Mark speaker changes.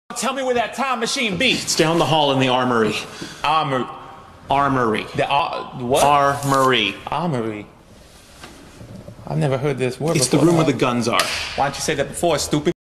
Speaker 1: Tell me where that time machine be.
Speaker 2: It's down the hall in the armory. Armory.
Speaker 1: The what?
Speaker 2: Armory.
Speaker 1: Armory. I've never heard this word
Speaker 2: It's
Speaker 1: before.
Speaker 2: the room where the guns are.
Speaker 1: Why don't you say that before, stupid?